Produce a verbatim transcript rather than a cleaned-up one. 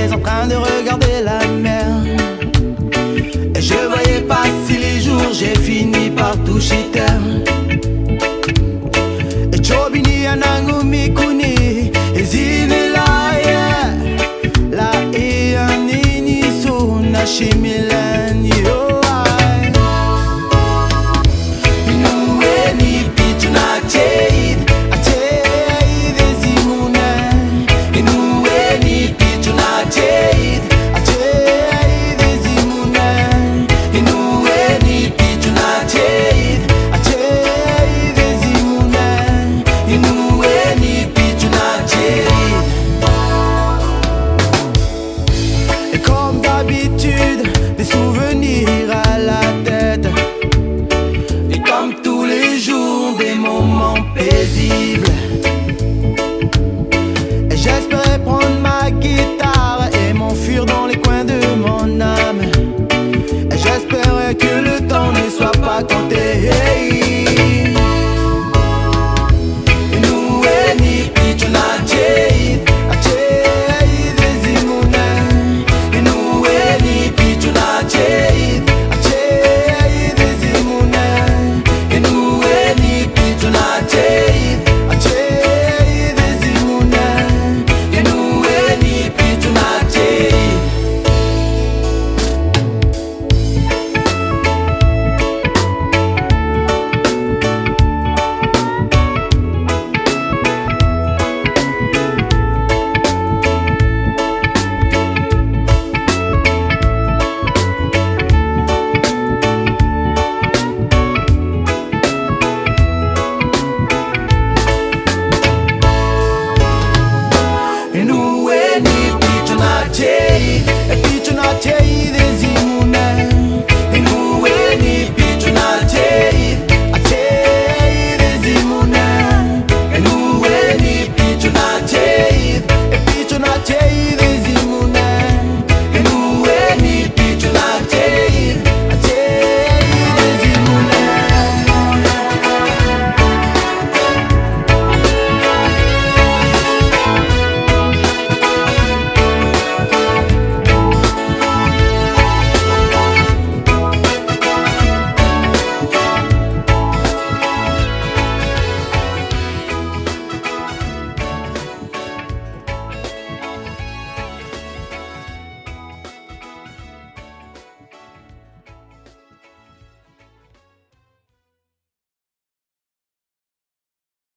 j'étais en train de regarder la mer. Et je voyais passer les jours, j'ai fini par toucher terre. Et chobini anangu mikuni, ezine la ye, la e anini so na shimilani yo. Des souvenirs à la tête, et comme tous les jours, des moments paisibles.